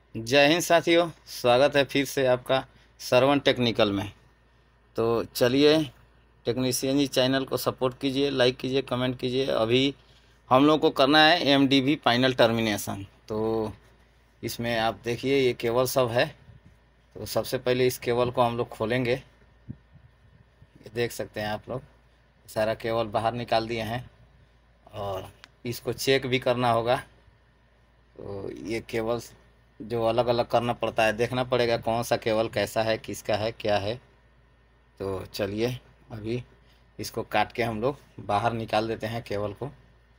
जय हिंद साथियों। स्वागत है फिर से आपका श्रवण टेक्निकल में। तो चलिए, टेक्नीशियन जी चैनल को सपोर्ट कीजिए, लाइक कीजिए, कमेंट कीजिए। अभी हम लोग को करना है एमडीवी फाइनल टर्मिनेशन। तो इसमें आप देखिए ये केबल सब है। तो सबसे पहले इस केबल को हम लोग खोलेंगे। ये देख सकते हैं आप लोग, सारा केबल बाहर निकाल दिए हैं और इसको चेक भी करना होगा। तो ये केबल जो अलग अलग करना पड़ता है, देखना पड़ेगा कौन सा केबल कैसा है, किसका है, क्या है। तो चलिए, अभी इसको काट के हम लोग बाहर निकाल देते हैं केबल को।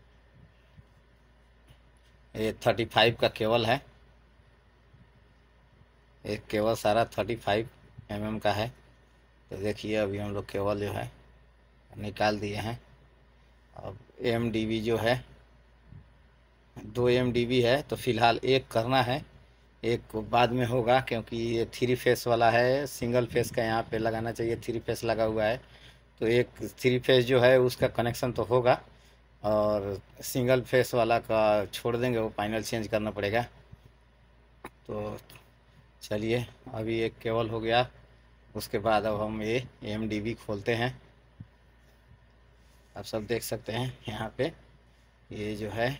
ये 35 का केबल है। एक केबल सारा 35 का है। तो देखिए अभी हम लोग केबल जो है निकाल दिए हैं। अब एमडीवी जो है 2 एमडीवी है, तो फिलहाल एक करना है, एक को बाद में होगा क्योंकि ये 3 फेस वाला है। सिंगल फेस का यहाँ पे लगाना चाहिए, 3 फेस लगा हुआ है। तो एक 3 फेस जो है उसका कनेक्शन तो होगा और सिंगल फेस वाला का छोड़ देंगे, वो फाइनल चेंज करना पड़ेगा। तो चलिए, अभी एक केबल हो गया, उसके बाद अब हम ये एमडीवी खोलते हैं। आप सब देख सकते हैं यहाँ पे ये जो है,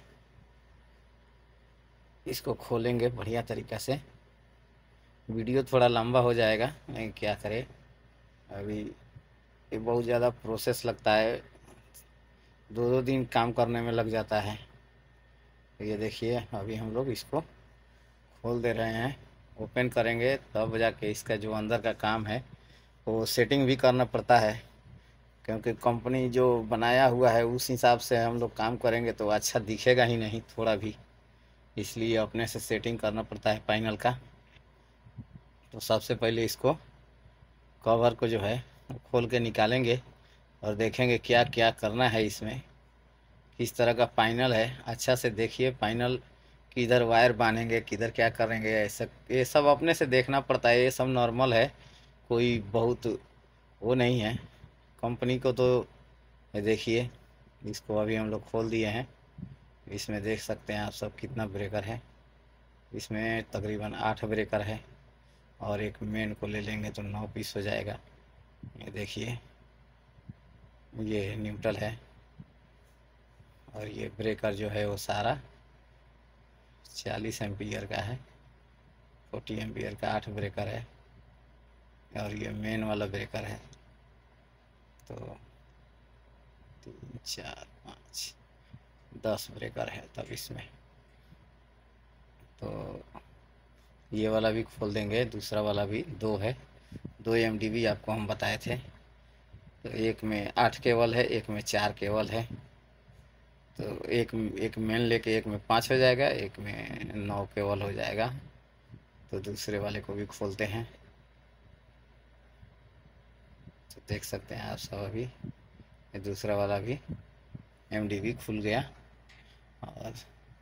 इसको खोलेंगे बढ़िया तरीक़ा से। वीडियो थोड़ा लंबा हो जाएगा, लेकिन क्या करें, अभी ये बहुत ज़्यादा प्रोसेस लगता है, 2-2 दिन काम करने में लग जाता है। तो ये देखिए अभी हम लोग इसको खोल दे रहे हैं, ओपन करेंगे तब जाके इसका जो अंदर का काम है वो सेटिंग भी करना पड़ता है। क्योंकि कंपनी जो बनाया हुआ है उस हिसाब से हम लोग काम करेंगे तो अच्छा दिखेगा ही नहीं थोड़ा भी, इसलिए अपने से सेटिंग करना पड़ता है फाइनल का। तो सबसे पहले इसको कवर को जो है खोल के निकालेंगे और देखेंगे क्या क्या करना है इसमें, किस तरह का फाइनल है। अच्छा से देखिए फाइनल, किधर वायर बांधेंगे, किधर क्या करेंगे, ऐसा ये सब अपने से देखना पड़ता है। ये सब नॉर्मल है, कोई बहुत वो नहीं है कंपनी को। तो ये देखिए, इसको अभी हम लोग खोल दिए हैं। इसमें देख सकते हैं आप सब कितना ब्रेकर है। इसमें तकरीबन 8 ब्रेकर है और एक मेन को ले लेंगे तो 9 पीस हो जाएगा। ये देखिए, ये न्यूट्रल है और ये ब्रेकर जो है वो सारा 40 एम्पियर का है। 40 एम्पियर का 8 ब्रेकर है और ये मेन वाला ब्रेकर है। तो 3 4 5 10 ब्रेकर है तब इसमें। तो ये वाला भी खोल देंगे, दूसरा वाला भी 2 है। 2 एमडीवी आपको हम बताए थे। तो एक में 8 केबल है, एक में 4 केबल है। तो एक एक मेन लेके एक में 5 हो जाएगा, एक में 9 केबल हो जाएगा। तो दूसरे वाले को भी खोलते हैं। तो देख सकते हैं आप सब, अभी ये दूसरा वाला भी एमडीवी खुल गया। और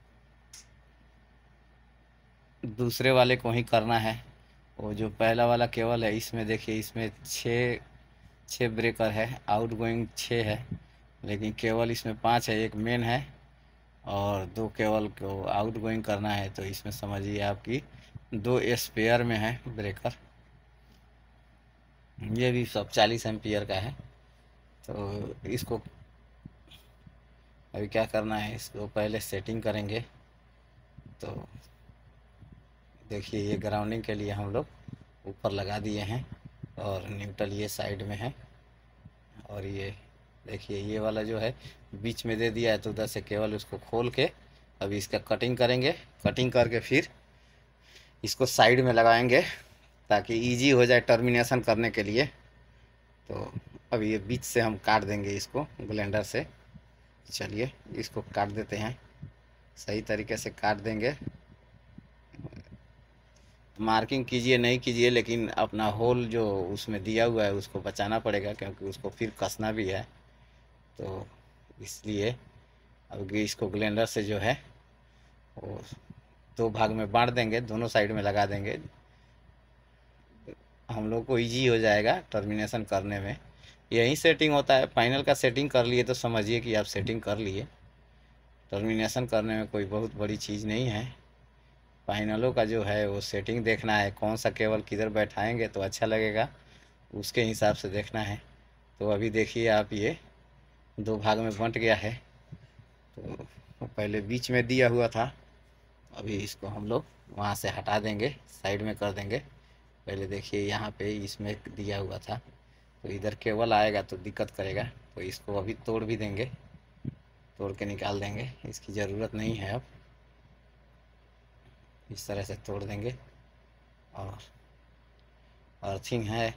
दूसरे वाले को ही करना है। वो जो पहला वाला केबल है इसमें देखिए, इसमें 6 ब्रेकर है, आउट गोइंग 6 है, लेकिन केबल इसमें 5 है। एक मेन है और 2 केबल को आउट गोइंग करना है। तो इसमें समझिए आपकी 2 स्पेयर में है ब्रेकर। ये भी सब 40 एम्पियर का है। तो इसको अभी क्या करना है, इसको पहले सेटिंग करेंगे। तो देखिए, ये ग्राउंडिंग के लिए हम लोग ऊपर लगा दिए हैं और न्यूट्रल ये साइड में है। और ये देखिए, ये वाला जो है बीच में दे दिया है, तो उधर से केवल उसको खोल के अभी इसका कटिंग करेंगे। कटिंग करके फिर इसको साइड में लगाएंगे ताकि इजी हो जाए टर्मिनेशन करने के लिए। तो अभी ये बीच से हम काट देंगे इसको ब्लेंडर से। चलिए, इसको काट देते हैं, सही तरीके से काट देंगे। मार्किंग कीजिए नहीं कीजिए, लेकिन अपना होल जो उसमें दिया हुआ है उसको बचाना पड़ेगा, क्योंकि उसको फिर कसना भी है। तो इसलिए अब इसको ग्लेंडर से जो है वो 2 भाग में बांट देंगे, दोनों साइड में लगा देंगे। हम लोग को इजी हो जाएगा टर्मिनेशन करने में। यही सेटिंग होता है, फाइनल का सेटिंग कर लिए तो समझिए कि आप सेटिंग कर लिए। टर्मिनेशन करने में कोई बहुत बड़ी चीज़ नहीं है। फाइनलों का जो है वो सेटिंग देखना है, कौन सा केबल किधर बैठाएंगे तो अच्छा लगेगा, उसके हिसाब से देखना है। तो अभी देखिए आप, ये दो भाग में बंट गया है। तो पहले बीच में दिया हुआ था, अभी इसको हम लोग वहाँ से हटा देंगे, साइड में कर देंगे। पहले देखिए यहाँ पे इसमें दिया हुआ था, तो इधर केबल आएगा तो दिक्कत करेगा, तो इसको अभी तोड़ भी देंगे, तोड़ के निकाल देंगे, इसकी ज़रूरत नहीं है अब। इस तरह से तोड़ देंगे। और अर्थिंग है,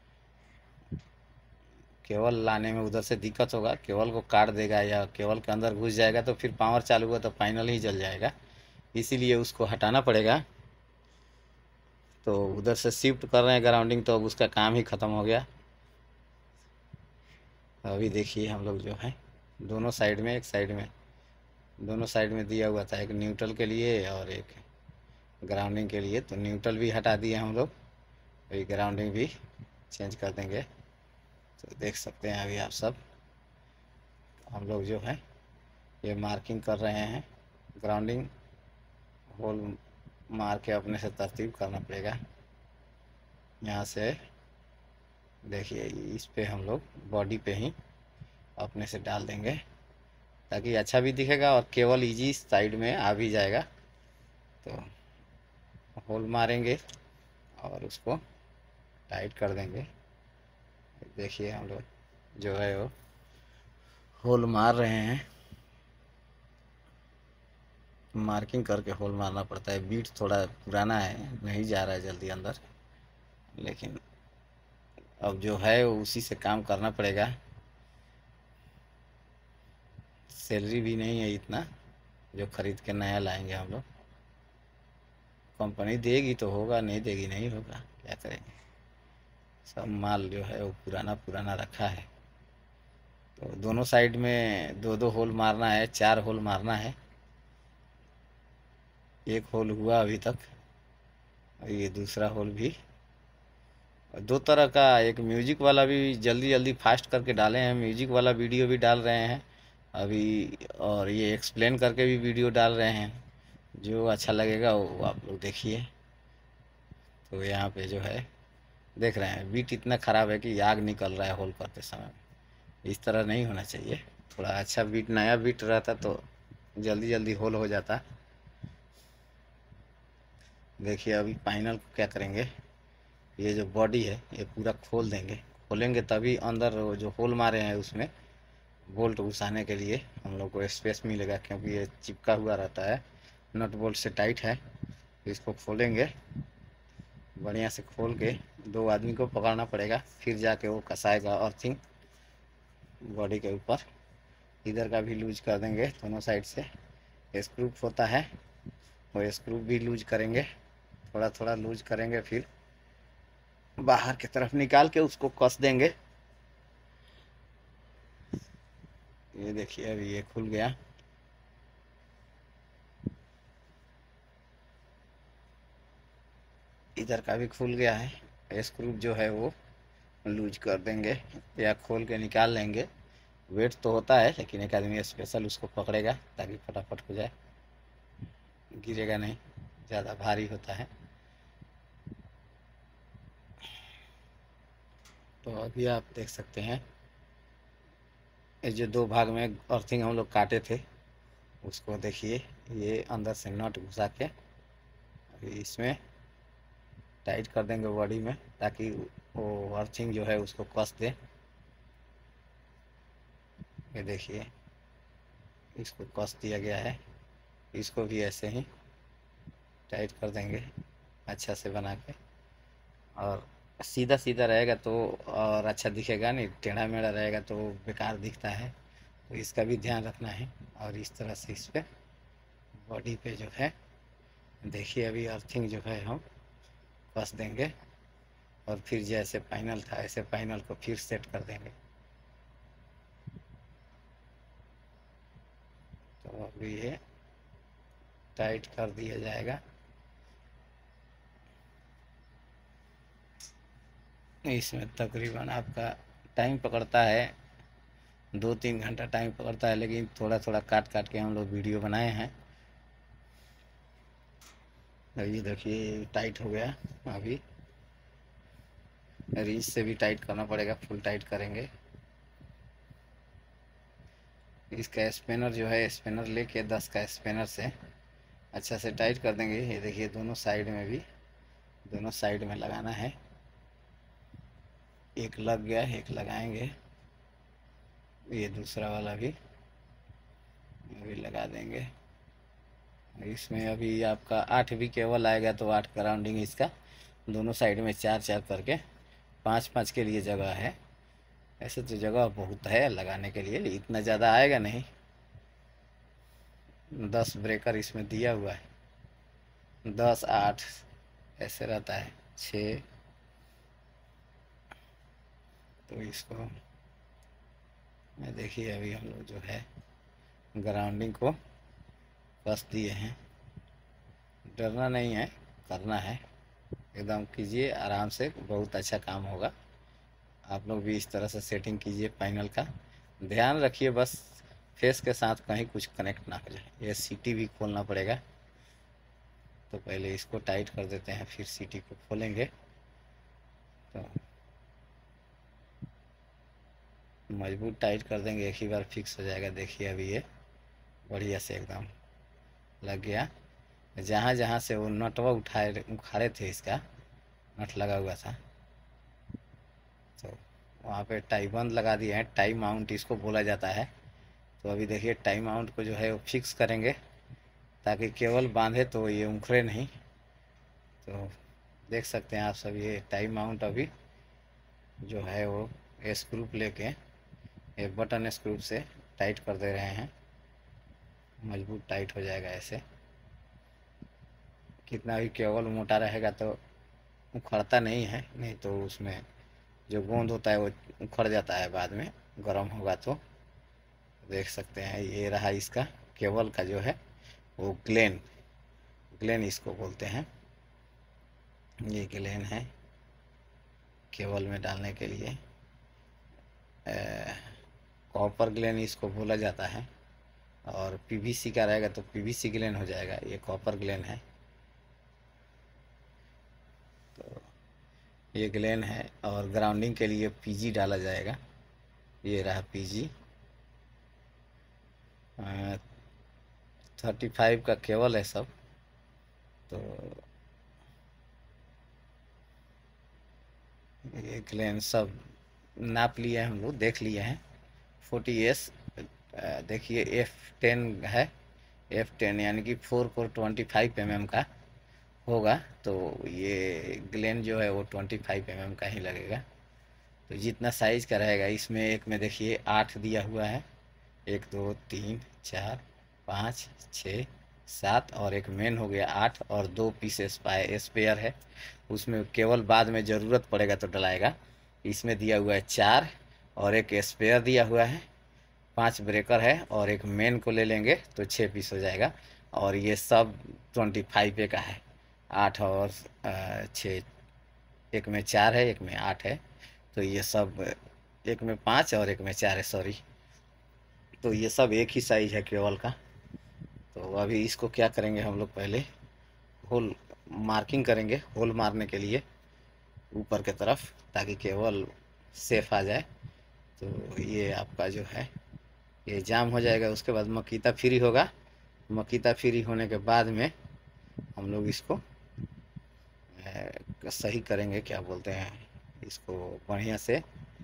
केबल लाने में उधर से दिक्कत होगा, केबल को काट देगा या केबल के अंदर घुस जाएगा तो फिर पावर चालू हुआ तो फाइनल ही जल जाएगा, इसीलिए उसको हटाना पड़ेगा। तो उधर से शिफ्ट कर रहे हैं ग्राउंडिंग, तो अब उसका काम ही ख़त्म हो गया। अभी देखिए हम लोग जो है दोनों साइड में, एक साइड में, दोनों साइड में दिया हुआ था, एक न्यूट्रल के लिए और एक ग्राउंडिंग के लिए। तो न्यूट्रल भी हटा दिए हम लोग, अभी ग्राउंडिंग भी चेंज कर देंगे। तो देख सकते हैं अभी आप सब, हम लोग जो है ये मार्किंग कर रहे हैं। ग्राउंडिंग होल मार के अपने से तरतीब करना पड़ेगा। यहाँ से देखिए इस पे हम लोग बॉडी पे ही अपने से डाल देंगे, ताकि अच्छा भी दिखेगा और केवल इजी साइड में आ भी जाएगा। तो होल मारेंगे और उसको टाइट कर देंगे। देखिए हम लोग जो है वो होल मार रहे हैं, मार्किंग करके होल मारना पड़ता है। बीट थोड़ा पुराना है, नहीं जा रहा है जल्दी अंदर, लेकिन अब जो है उसी से काम करना पड़ेगा। सैलरी भी नहीं है इतना जो खरीद के नया लाएंगे हम लोग। कंपनी देगी तो होगा, नहीं देगी नहीं होगा, क्या करेंगे। सब माल जो है वो पुराना पुराना रखा है। तो दोनों साइड में दो दो होल मारना है, 4 होल मारना है। एक होल हुआ अभी तक, और ये दूसरा होल भी। दो तरह का, एक म्यूजिक वाला भी जल्दी जल्दी फास्ट करके डाले हैं, म्यूजिक वाला वीडियो भी डाल रहे हैं अभी, और ये एक्सप्लेन करके भी वीडियो डाल रहे हैं। जो अच्छा लगेगा वो आप लोग देखिए। तो यहाँ पे जो है देख रहे हैं बीट इतना ख़राब है कि आग निकल रहा है होल करते समय। इस तरह नहीं होना चाहिए, थोड़ा अच्छा बीट, नया बीट रहता तो जल्दी जल्दी होल हो जाता। देखिए अभी फाइनल को क्या करेंगे, ये जो बॉडी है ये पूरा खोल देंगे। खोलेंगे तभी अंदर वो जो होल मारे हैं उसमें बोल्ट घुसाने के लिए हम लोग को स्पेस मिलेगा, क्योंकि ये चिपका हुआ रहता है, नट बोल्ट से टाइट है। तो इसको खोलेंगे, बढ़िया से खोल के 2 आदमी को पकड़ना पड़ेगा, फिर जाके वो कसाएगा अर्थिंग बॉडी के ऊपर। इधर का भी लूज कर देंगे दोनों साइड से। स्क्रू होता है वो स्क्रू भी लूज करेंगे, थोड़ा थोड़ा लूज करेंगे, फिर बाहर की तरफ निकाल के उसको कस देंगे। ये देखिए अभी ये खुल गया। इधर का भी खुल गया है, स्क्रू जो है वो लूज कर देंगे या खोल के निकाल लेंगे। वेट तो होता है, लेकिन एक आदमी स्पेशल उसको पकड़ेगा ताकि फटाफट हो जाए, गिरेगा नहीं, ज़्यादा भारी होता है। तो अभी आप देख सकते हैं ये जो 2 भाग में अर्थिंग हम लोग काटे थे उसको देखिए, ये अंदर से नट घुसा के अभी इसमें टाइट कर देंगे बॉडी में, ताकि वो अर्थिंग जो है उसको कस दे। ये देखिए इसको कस दिया गया है, इसको भी ऐसे ही टाइट कर देंगे अच्छा से बना के। और सीधा सीधा रहेगा तो और अच्छा दिखेगा नहीं, टेढ़ा मेढ़ा रहेगा तो बेकार दिखता है, तो इसका भी ध्यान रखना है। और इस तरह से इस पे बॉडी पे जो है देखिए अभी अर्थिंग जो है हम कस देंगे, और फिर जैसे फाइनल था ऐसे फाइनल को फिर सेट कर देंगे। तो अभी ये टाइट कर दिया जाएगा। इसमें तकरीबन आपका टाइम पकड़ता है 2-3 घंटा टाइम पकड़ता है, लेकिन थोड़ा थोड़ा काट काट के हम लोग वीडियो बनाए हैं। अभी देखिए टाइट हो गया। अभी रीच से भी टाइट करना पड़ेगा, फुल टाइट करेंगे। इसका स्पेनर जो है, स्पेनर लेके 10 का स्पेनर से अच्छा से टाइट कर देंगे। ये देखिए दोनों साइड में भी, दोनों साइड में लगाना है। एक लग गया, एक लगाएंगे। ये दूसरा वाला भी अभी लगा देंगे। इसमें अभी आपका 8 भी केबल आएगा तो 8 का राउंडिंग इसका, दोनों साइड में 4-4 करके 5-5 के लिए जगह है। ऐसे तो जगह बहुत है लगाने के लिए, इतना ज़्यादा आएगा नहीं। 10 ब्रेकर इसमें दिया हुआ है, 10 8 ऐसे रहता है, 6। तो इसको देखिए अभी हम लोग जो है ग्राउंडिंग को कस दिए हैं। डरना नहीं है, करना है, एकदम कीजिए आराम से, बहुत अच्छा काम होगा। आप लोग भी इस तरह से सेटिंग कीजिए पैनल का, ध्यान रखिए बस फेस के साथ कहीं कुछ कनेक्ट ना हो जाए। ये सीटी भी खोलना पड़ेगा, तो पहले इसको टाइट कर देते हैं, फिर सीटी को खोलेंगे तो मजबूत टाइट कर देंगे, एक ही बार फिक्स हो जाएगा। देखिए अभी ये बढ़िया से एकदम लग गया। जहाँ जहाँ से वो नटवा उखाड़े थे, इसका नट लगा हुआ था, तो वहाँ पे टाई बंद लगा दिए हैं। टाई माउंट इसको बोला जाता है। तो अभी देखिए टाई माउंट को जो है वो फिक्स करेंगे, ताकि केबल बांधे तो ये उखड़े नहीं। तो देख सकते हैं आप सब, ये टाई माउंट अभी जो है वो स्क्रू लेके, ये बटन स्क्रू से टाइट कर दे रहे हैं। मजबूत टाइट हो जाएगा ऐसे। कितना भी केबल मोटा रहेगा तो उखड़ता नहीं है, नहीं तो उसमें जो गोंद होता है वो उखड़ जाता है बाद में, गर्म होगा तो। देख सकते हैं ये रहा इसका केबल का जो है वो ग्लेन, ग्लेन इसको बोलते हैं। ये ग्लेन है केबल में डालने के लिए, कॉपर ग्लेन इसको बोला जाता है। और पीवीसी का रहेगा तो पीवीसी ग्लेन हो जाएगा, ये कॉपर ग्लेन है। तो ये ग्लेन है, और ग्राउंडिंग के लिए पीजी डाला जाएगा। ये रहा पीजी। 35 का केबल है सब। तो ये ग्लेन सब नाप लिए हम लोग, देख लिए हैं। 40S देखिए F10 है, F10 यानी कि 4 को 25 mm का होगा। तो ये ग्लेन जो है वो 25 mm का ही लगेगा। तो जितना साइज का रहेगा, इसमें एक में देखिए 8 दिया हुआ है, 1 2 3 4 5 6 7, और एक मेन हो गया 8, और 2 पीस स्पेयर है। उसमें केवल बाद में ज़रूरत पड़ेगा तो डलाएगा। इसमें दिया हुआ है 4, और एक स्पेयर दिया हुआ है, 5 ब्रेकर है, और एक मेन को ले लेंगे तो 6 पीस हो जाएगा। और ये सब 25 का है, 8 और 6, एक में 4 है, एक में 8 है। तो ये सब एक में 5 और एक में 4 है, सॉरी। तो ये सब एक ही साइज है केबल का। तो अभी इसको क्या करेंगे हम लोग, पहले होल मार्किंग करेंगे, होल मारने के लिए ऊपर के तरफ, ताकि केबल सेफ आ जाए। तो ये आपका जो है ये जाम हो जाएगा, उसके बाद मकीता फ्री होगा। मकीता फ्री होने के बाद में हम लोग इसको सही करेंगे, क्या बोलते हैं इसको, बढ़िया से।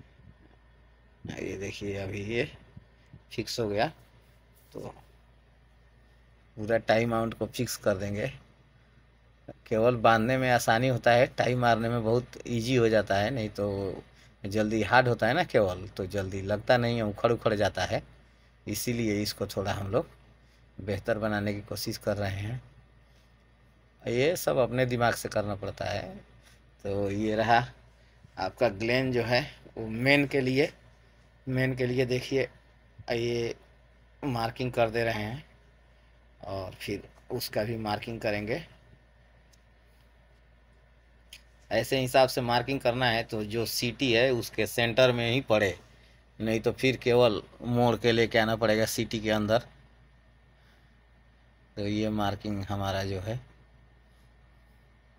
ये देखिए अभी ये फिक्स हो गया, तो पूरा टाई माउंट को फिक्स कर देंगे। केवल बांधने में आसानी होता है, टाई मारने में बहुत इजी हो जाता है। नहीं तो जल्दी हार्ड होता है ना केवल, तो जल्दी लगता नहीं है, उखड़ उखड़ जाता है। इसीलिए इसको थोड़ा हम लोग बेहतर बनाने की कोशिश कर रहे हैं। ये सब अपने दिमाग से करना पड़ता है। तो ये रहा आपका ग्लेन जो है वो मेन के लिए, मेन के लिए देखिए ये मार्किंग कर दे रहे हैं, और फिर उसका भी मार्किंग करेंगे। ऐसे हिसाब से मार्किंग करना है तो जो सीटी है उसके सेंटर में ही पड़े, नहीं तो फिर केवल मोड़ के लेके आना पड़ेगा सीटी के अंदर। तो ये मार्किंग हमारा जो है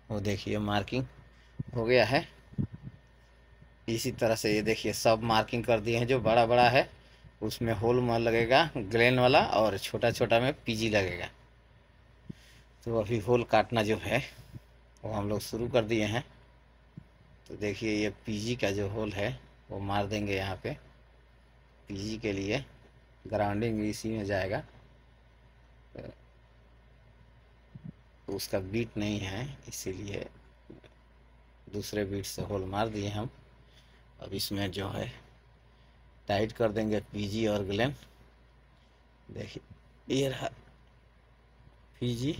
वो देखिए मार्किंग हो गया है। इसी तरह से ये देखिए सब मार्किंग कर दिए हैं। जो बड़ा बड़ा है उसमें होल में लगेगा ग्लेन वाला, और छोटा छोटा में पीजी लगेगा। तो अभी होल काटना जो है वो हम लोग शुरू कर दिए हैं। तो देखिए ये पीजी का जो होल है वो मार देंगे यहाँ पे। पीजी के लिए ग्राउंडिंग इसी में जाएगा। तो उसका बीट नहीं है, इसीलिए दूसरे बीट से होल मार दिए हम। अब इसमें जो है टाइट कर देंगे पीजी और ग्लेन। देखिए ये रहा पीजी।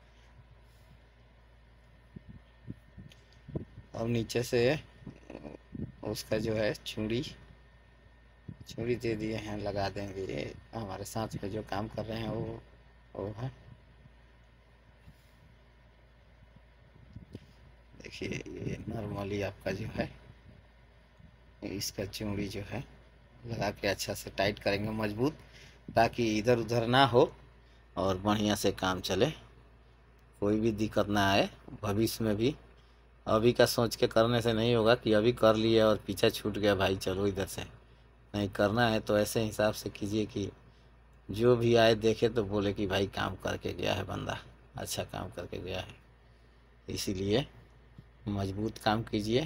अब नीचे से उसका जो है चूड़ी दे दिए हैं, लगा देंगे। ये हमारे साथ में जो काम कर रहे हैं वो है। देखिए ये नॉर्मली आपका जो है इसका चूड़ी जो है लगा के अच्छा से टाइट करेंगे मजबूत, ताकि इधर उधर ना हो और बढ़िया से काम चले, कोई भी दिक्कत ना आए भविष्य में भी। अभी का सोच के करने से नहीं होगा कि अभी कर लिए और पीछा छूट गया भाई चलो इधर से। नहीं, करना है तो ऐसे हिसाब से कीजिए कि जो भी आए देखे तो बोले कि भाई काम करके गया है बंदा, अच्छा काम करके गया है। इसीलिए मजबूत काम कीजिए।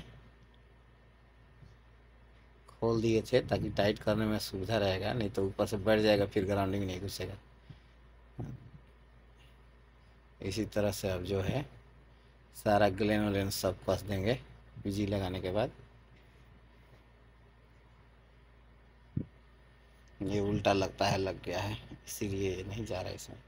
खोल दिए थे ताकि टाइट करने में सुविधा रहेगा, नहीं तो ऊपर से बैठ जाएगा, फिर ग्राउंडिंग नहीं घुसेगा। इसी तरह से अब जो है सारा ग्लेन वलेन सब कस देंगे पीजी लगाने के बाद। ये उल्टा लगता है, लग गया है, इसीलिए नहीं जा रहा है इसमें।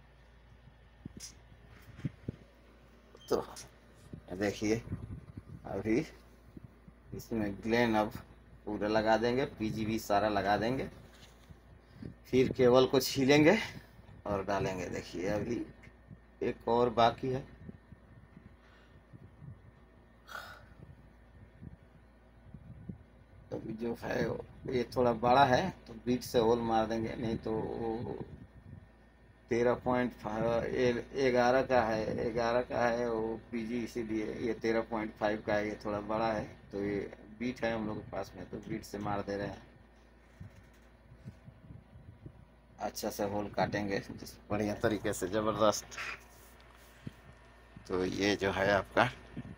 तो देखिए अभी इसमें ग्लेन अब पूरा लगा देंगे, पीजी भी सारा लगा देंगे, फिर केबल को छीलेंगे और डालेंगे। देखिए अभी एक और बाकी है। अभी जो है ये थोड़ा बड़ा है तो बीट से होल मार देंगे, नहीं तो 13.11 का है वो पीजी, इसीलिए ये 13.5 का है। ये थोड़ा बड़ा है तो ये बीट है हम लोग के पास में, तो बीट से मार दे रहे हैं। अच्छा से होल काटेंगे बढ़िया तरीके से, ज़बरदस्त। तो ये जो है आपका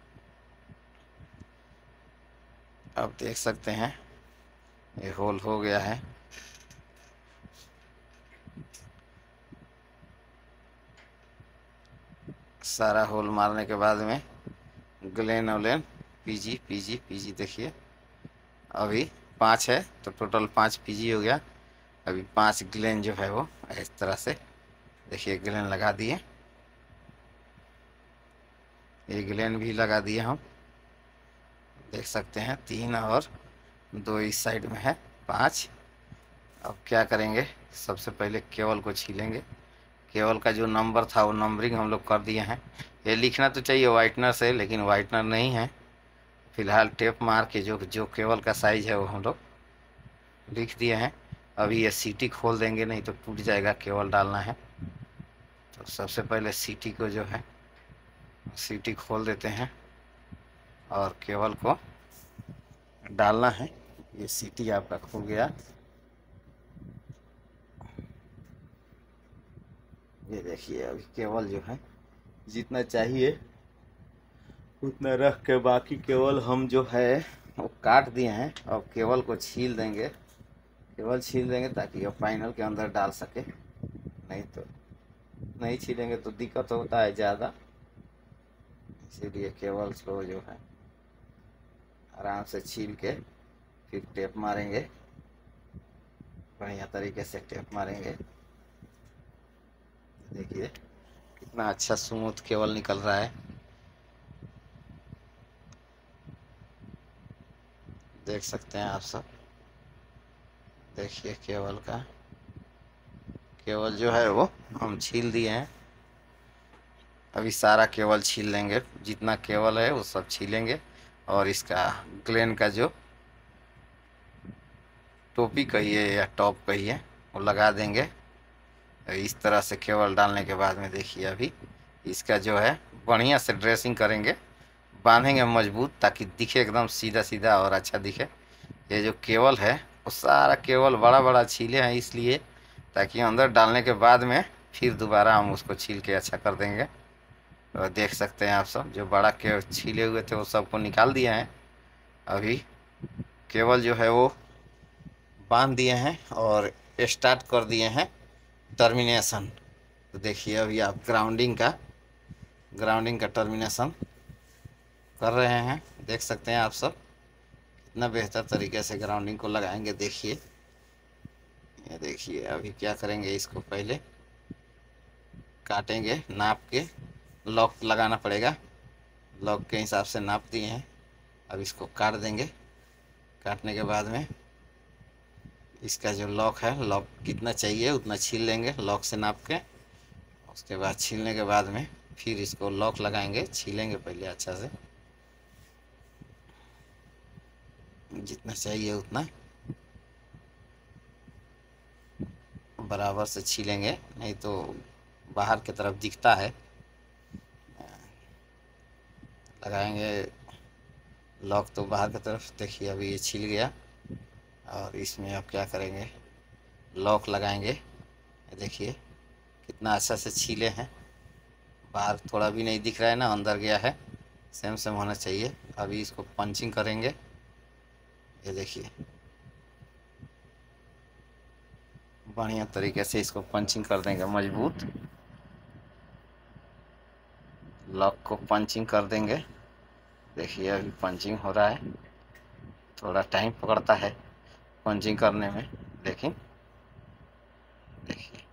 आप देख सकते हैं ये होल हो गया है। सारा होल मारने के बाद में ग्लेन वलेन पीजी पीजी पीजी देखिए अभी 5 है तो टोटल 5 पीजी हो गया। अभी 5 ग्लेन जो है वो इस तरह से देखिए ग्लेन लगा दिए। ये ग्लेन भी लगा दिए हम, देख सकते हैं 3 और 2 इस साइड में है, 5। अब क्या करेंगे, सबसे पहले केबल को छीलेंगे। केबल का जो नंबर था वो नंबरिंग हम लोग कर दिए हैं। ये लिखना तो चाहिए वाइटनर से, लेकिन वाइटनर नहीं है। फिलहाल टेप मार के जो जो केबल का साइज है वो हम लोग लिख दिए हैं। अभी ये सीटी खोल देंगे, नहीं तो टूट जाएगा, केबल डालना है। तो सबसे पहले सीटी को जो है सीटी खोल देते हैं और केबल को डालना है। ये सीटी आपका खुल गया। ये देखिए अभी केबल जो है जितना चाहिए उतना रख के, बाकी केबल हम जो है वो काट दिए हैं। अब केबल को छील देंगे, केबल छील देंगे ताकि अब फाइनल के अंदर डाल सके। नहीं तो नहीं छीलेंगे तो दिक्कत होता है ज़्यादा, इसीलिए केबल को जो है आराम से छील के फिर टेप मारेंगे, बढ़िया तरीके से टेप मारेंगे। देखिए कितना अच्छा स्मूथ केबल निकल रहा है, देख सकते हैं आप सब। देखिए केबल जो है वो हम छील दिए हैं। अभी सारा केबल छील लेंगे, जितना केबल है वो सब छीलेंगे, और इसका ग्लेन का जो टोपी कहिए या टॉप कहिए वो लगा देंगे। इस तरह से केबल डालने के बाद में देखिए अभी इसका जो है बढ़िया से ड्रेसिंग करेंगे, बांधेंगे मजबूत, ताकि दिखे एकदम सीधा सीधा और अच्छा दिखे। ये जो केबल है वो सारा केबल बड़ा बड़ा छीले हैं इसलिए, ताकि अंदर डालने के बाद में फिर दोबारा हम उसको छील के अच्छा कर देंगे। तो देख सकते हैं आप सब, जो बड़ा के छीले हुए थे वो सबको निकाल दिए हैं। अभी केबल जो है वो बांध दिए हैं और स्टार्ट कर दिए हैं टर्मिनेशन। तो देखिए अभी आप ग्राउंडिंग का टर्मिनेशन कर रहे हैं। देख सकते हैं आप सब कितना बेहतर तरीके से ग्राउंडिंग को लगाएंगे। देखिए, ये देखिए अभी क्या करेंगे, इसको पहले काटेंगे, नाप के लॉक लगाना पड़ेगा। लॉक के हिसाब से नाप दिए हैं, अब इसको काट देंगे। काटने के बाद में इसका जो लॉक है, लॉक कितना चाहिए उतना छील लेंगे लॉक से नाप के। उसके बाद छीलने के बाद में फिर इसको लॉक लगाएंगे, छीलेंगे पहले अच्छा से, जितना चाहिए उतना बराबर से छीलेंगे, नहीं तो बाहर की तरफ दिखता है। लगाएंगे लॉक तो बाहर की तरफ। देखिए अभी ये छिल गया और इसमें अब क्या करेंगे, लॉक लगाएंगे। देखिए कितना अच्छा से छीले हैं, बाहर थोड़ा भी नहीं दिख रहा है ना, अंदर गया है। सेम सेम होना चाहिए। अभी इसको पंचिंग करेंगे। ये देखिए बढ़िया तरीके से इसको पंचिंग कर देंगे मजबूत। लॉक को पंचिंग कर देंगे। देखिए अभी पंचिंग हो रहा है, थोड़ा टाइम पकड़ता है पंचिंग करने में, लेकिन देखिए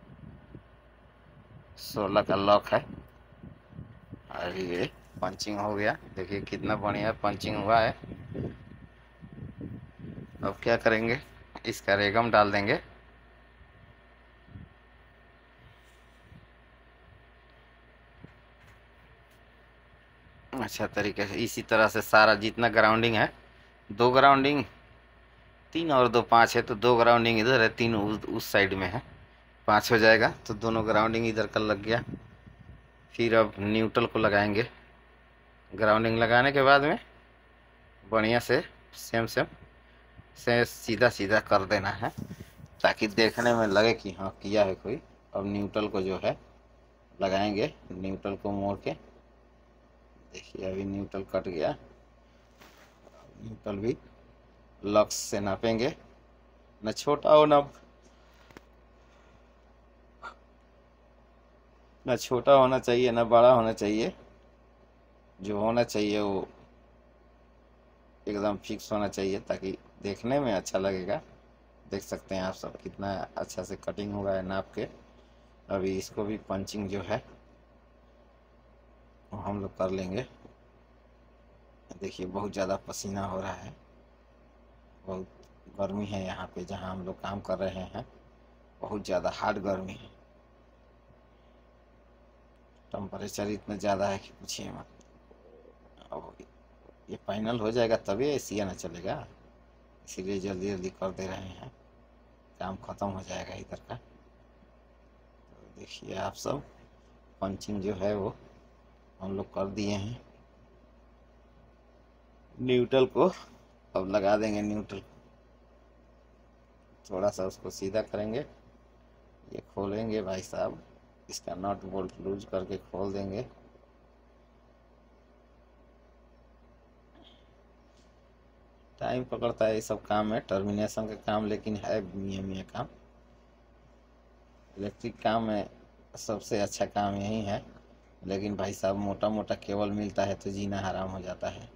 16 का लॉक है। अभी ये पंचिंग हो गया, देखिए कितना बढ़िया पंचिंग हुआ है। अब क्या करेंगे, इसका रेगम डाल देंगे। अच्छा तरीके से इसी तरह से सारा जितना ग्राउंडिंग है, 2 ग्राउंडिंग 3 और 2 5 है, तो 2 ग्राउंडिंग इधर है, 3 उस साइड में है, 5 हो जाएगा। तो दोनों ग्राउंडिंग इधर का लग गया। फिर अब न्यूट्रल को लगाएंगे। ग्राउंडिंग लगाने के बाद में बढ़िया से सेम सेम से सीधा सीधा कर देना है, ताकि देखने में लगे कि हाँ किया है कोई। अब न्यूट्रल को जो है लगाएंगे, न्यूट्रल को मोड़ के। देखिए अभी न्यूट्रल कट गया। न्यूट्रल भी लक्स से नापेंगे, न छोटा हो न छोटा होना चाहिए, न बड़ा होना चाहिए। जो होना चाहिए वो एकदम फिक्स होना चाहिए, ताकि देखने में अच्छा लगेगा। देख सकते हैं आप सब कितना अच्छा से कटिंग हुआ है नाप के। अभी इसको भी पंचिंग जो है वो हम लोग कर लेंगे। देखिए बहुत ज़्यादा पसीना हो रहा है, बहुत गर्मी है यहाँ पे जहाँ हम लोग काम कर रहे हैं, बहुत ज़्यादा हार्ड गर्मी है। टेम्परेचर इतना ज़्यादा है कि पूछिए मत। अब ये फाइनल हो जाएगा तभी एसी आना चलेगा, इसीलिए जल्दी जल्दी कर दे रहे हैं, काम ख़त्म हो जाएगा इधर का। तो देखिए आप सब पंचिंग जो है वो हम लोग कर दिए हैं। न्यूट्रल को अब लगा देंगे। न्यूट्रल थोड़ा सा उसको सीधा करेंगे, ये खोलेंगे भाई साहब, इसका नट बोल्ट लूज करके खोल देंगे। टाइम पकड़ता है ये सब काम में, टर्मिनेशन का काम, लेकिन है मियाँ काम। इलेक्ट्रिक काम में सबसे अच्छा काम यही है, लेकिन भाई साहब मोटा मोटा केबल मिलता है तो जीना हराम हो जाता है।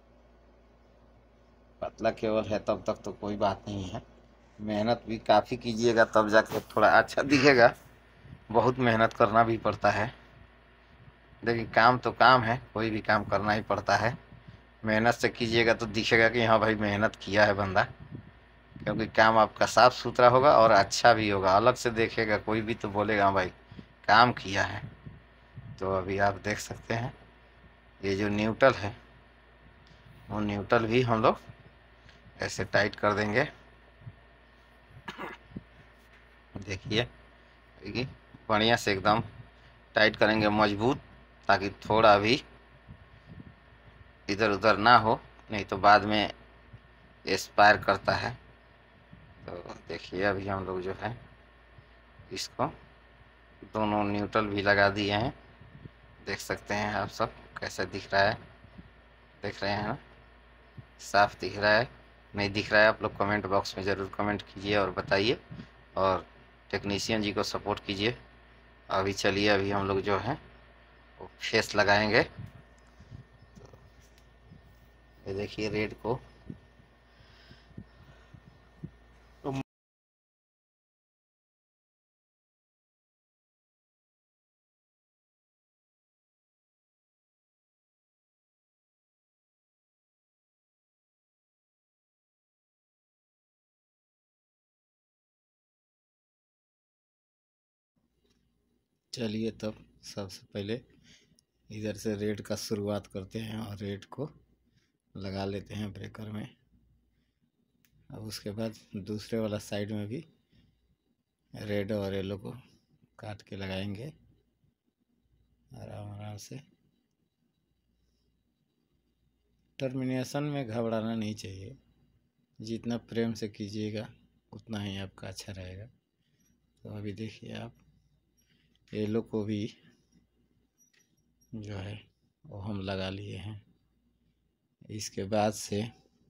पतला केबल है तब तक तो कोई बात नहीं है, मेहनत भी काफ़ी कीजिएगा तब जाके थोड़ा अच्छा दिखेगा। बहुत मेहनत करना भी पड़ता है, लेकिन काम तो काम है, कोई भी काम करना ही पड़ता है। मेहनत से कीजिएगा तो दिखेगा कि हाँ भाई मेहनत किया है बंदा, क्योंकि काम आपका साफ सुथरा होगा और अच्छा भी होगा। अलग से देखेगा कोई भी तो बोलेगा हाँ भाई काम किया है। तो अभी आप देख सकते हैं ये जो न्यूट्रल है, वो न्यूट्रल भी हम लोग ऐसे टाइट कर देंगे। देखिए बढ़िया से एकदम टाइट करेंगे मजबूत, ताकि थोड़ा भी इधर उधर ना हो, नहीं तो बाद में एक्सपायर करता है। तो देखिए अभी हम लोग जो है इसको दोनों न्यूट्रल भी लगा दिए हैं। देख सकते हैं आप सब कैसा दिख रहा है, देख रहे हैं ना, साफ दिख रहा है नहीं दिख रहा है, आप लोग कमेंट बॉक्स में ज़रूर कमेंट कीजिए और बताइए, और टेक्नीशियन जी को सपोर्ट कीजिए। अभी चलिए अभी हम लोग जो है वो फेस लगाएंगे। ये देखिए रेड को चलिए तब सबसे पहले इधर से रेड का शुरुआत करते हैं और रेड को लगा लेते हैं ब्रेकर में। अब उसके बाद दूसरे वाला साइड में भी रेड और येलो को काट के लगाएंगे आराम आराम से। टर्मिनेशन में घबराना नहीं चाहिए, जितना प्रेम से कीजिएगा उतना ही आपका अच्छा रहेगा। तो अभी देखिए आप येलो को भी जो है वो हम लगा लिए हैं। इसके बाद से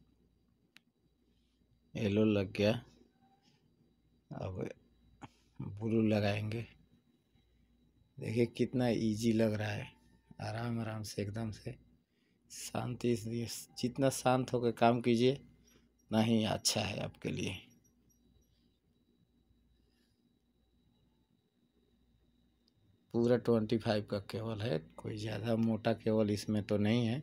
येलो लग गया, अब ब्लू लगाएंगे। देखिए कितना इजी लग रहा है, आराम आराम से एकदम से शांति से। जितना शांत होकर काम कीजिए उतना ही अच्छा है आपके लिए। पूरा 25 का केबल है, कोई ज़्यादा मोटा केबल इसमें तो नहीं है।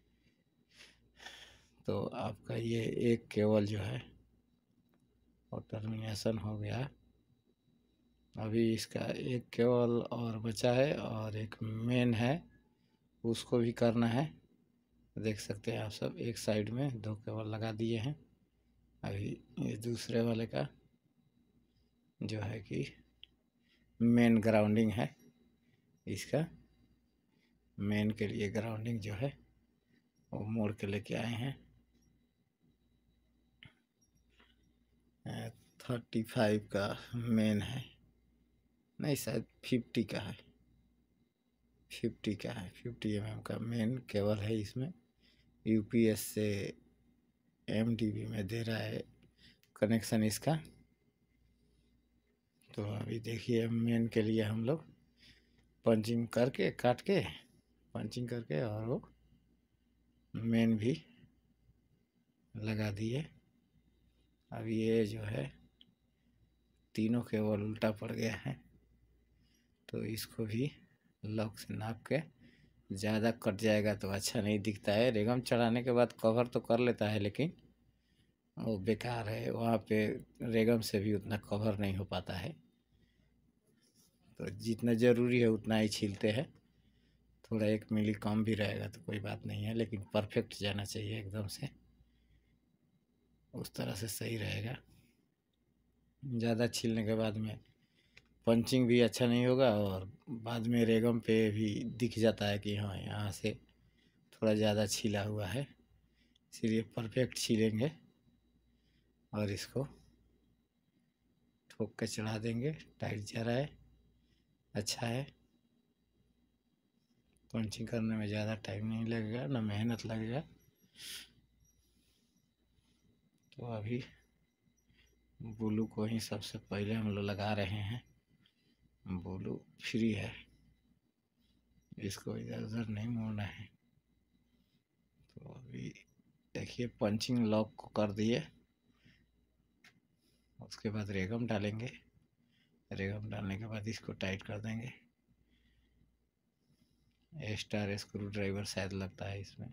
तो आपका ये एक केबल जो है और टर्मिनेशन हो गया। अभी इसका एक केबल और बचा है और एक मेन है, उसको भी करना है। देख सकते हैं आप सब एक साइड में 2 केबल लगा दिए हैं। अभी ये दूसरे वाले का जो है कि मेन ग्राउंडिंग है, इसका मेन के लिए ग्राउंडिंग जो है वो मोड़ के लेके आए हैं। 35 का मेन है, नहीं शायद 50 का है, 50 का है। 50 mm का मेन केबल है। इसमें यूपीएस से एमडीबी में दे रहा है कनेक्शन इसका। तो अभी देखिए मेन के लिए हम लोग पंचिंग करके काट के पंचिंग करके और वो मेन भी लगा दिए। अब ये जो है तीनों केबल उल्टा पड़ गया है, तो इसको भी लॉक से नाप के, ज़्यादा कट जाएगा तो अच्छा नहीं दिखता है। रेगम चढ़ाने के बाद कवर तो कर लेता है लेकिन वो बेकार है, वहाँ पे रेगम से भी उतना कवर नहीं हो पाता है। तो जितना ज़रूरी है उतना ही छीलते हैं। थोड़ा 1 मिली कम भी रहेगा तो कोई बात नहीं है, लेकिन परफेक्ट जाना चाहिए एकदम से, उस तरह से सही रहेगा। ज़्यादा छीलने के बाद में पंचिंग भी अच्छा नहीं होगा और बाद में रेगम पे भी दिख जाता है कि हाँ यहाँ से थोड़ा ज़्यादा छीला हुआ है। इसीलिए परफेक्ट छीलेंगे और इसको ठोक के चढ़ा देंगे। टाइट जा रहा है, अच्छा है। पंचिंग करने में ज़्यादा टाइम नहीं लगेगा, ना मेहनत लगेगा। तो अभी ब्लू को ही सबसे पहले हम लोग लगा रहे हैं। ब्लू फ्री है, इसको इधर उधर नहीं मोड़ना है। तो अभी देखिए पंचिंग लॉक को कर दिए, उसके बाद रेगम डालेंगे। रेगम डालने के बाद इसको टाइट कर देंगे। स्टार स्क्रू ड्राइवर शायद लगता है इसमें।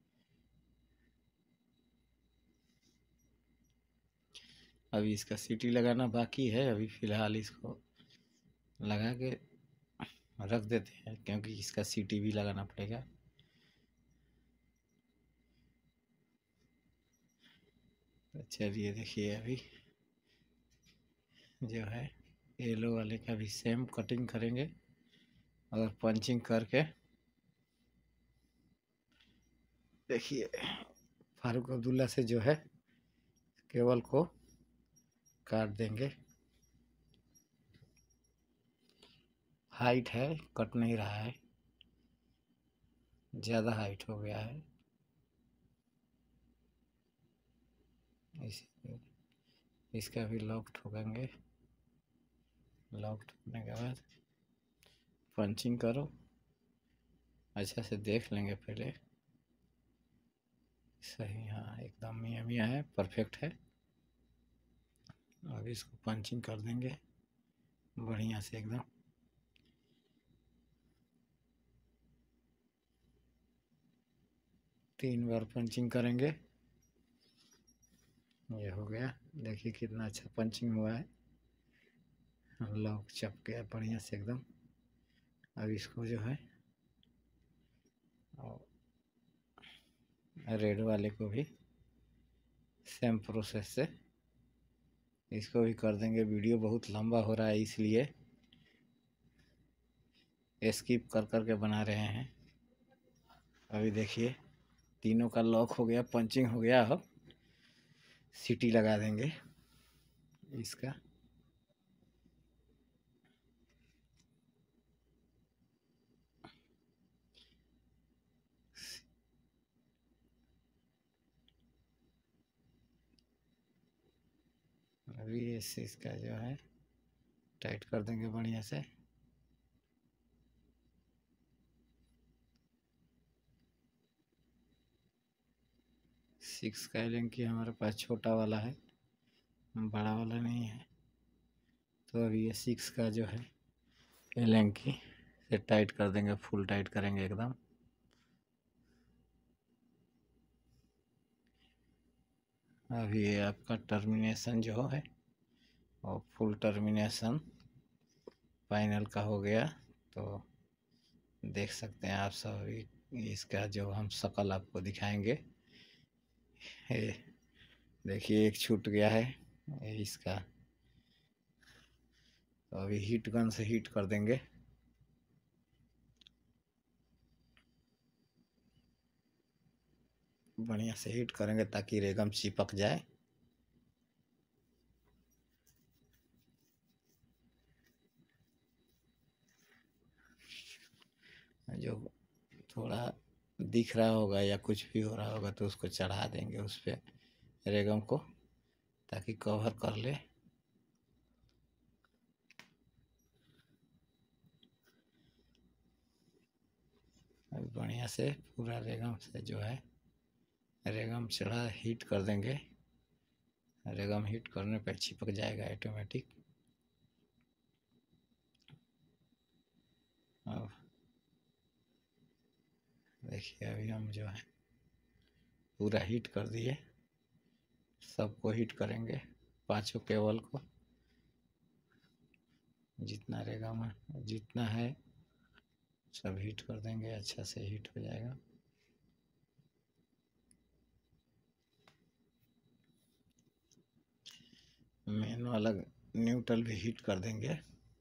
अभी इसका सीटी लगाना बाकी है, अभी फ़िलहाल इसको लगा के रख देते हैं क्योंकि इसका सीटी भी लगाना पड़ेगा। तो चलिए देखिए अभी जो है येलो वाले का भी सेम कटिंग करेंगे और पंचिंग करके देखिए फारूक अब्दुल्ला से जो है केबल को काट देंगे। हाइट है, कट नहीं रहा है, ज़्यादा हाइट हो गया है। इसका भी लॉक ठोकेंगे। लॉक ठोकने के बाद पंचिंग करो, अच्छा से देख लेंगे पहले। सही, हाँ एकदम मियाँ मियाँ है, परफेक्ट है। अब इसको पंचिंग कर देंगे बढ़िया से एकदम। तीन बार पंचिंग करेंगे। ये हो गया, देखिए कितना अच्छा पंचिंग हुआ है, लॉक चप गया बढ़िया से एकदम। अब इसको जो है रेड वाले को भी सेम प्रोसेस से इसको भी कर देंगे। वीडियो बहुत लंबा हो रहा है इसलिए स्किप कर कर के बना रहे हैं। अभी देखिए तीनों का लॉक हो गया, पंचिंग हो गया। अब सीटी लगा देंगे इसका। अभी इसका जो है टाइट कर देंगे बढ़िया से। सिक्स का एलेंकी हमारे पास छोटा वाला है, बड़ा वाला नहीं है, तो अभी ये सिक्स का जो है एलेंकी से टाइट कर देंगे, फुल टाइट करेंगे एकदम। अभी ये आपका टर्मिनेशन जो है और फुल टर्मिनेशन फाइनल का हो गया, तो देख सकते हैं आप सब। इसका जो हम शकल आपको दिखाएंगे, देखिए एक छूट गया है इसका। तो अभी हीट गन से हीट कर देंगे। बढ़िया से हीट करेंगे ताकि रेगम चिपक जाए। जो थोड़ा दिख रहा होगा या कुछ भी हो रहा होगा तो उसको चढ़ा देंगे उस पर रेगम को, ताकि कवर कर ले। अभी बढ़िया से पूरा रेगम से जो है रेगम चढ़ा हीट कर देंगे। रेगम हीट करने पर चिपक जाएगा ऑटोमेटिक। अब देखिए अभी हम जो है पूरा हीट कर दिए, सबको हीट करेंगे, पांचों केबल को। जितना रेगम जितना है सब हीट कर देंगे, अच्छा से हीट हो जाएगा। मेन वाला न्यूट्रल भी हीट कर देंगे।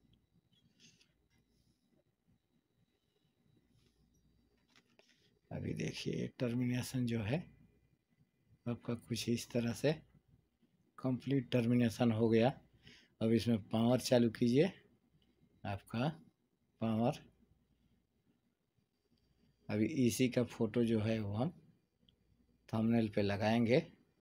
अभी देखिए टर्मिनेशन जो है आपका कुछ इस तरह से कंप्लीट टर्मिनेशन हो गया। अब इसमें पावर चालू कीजिए, आपका पावर। अभी इसी का फोटो जो है वो हम थंबनेल पे लगाएंगे।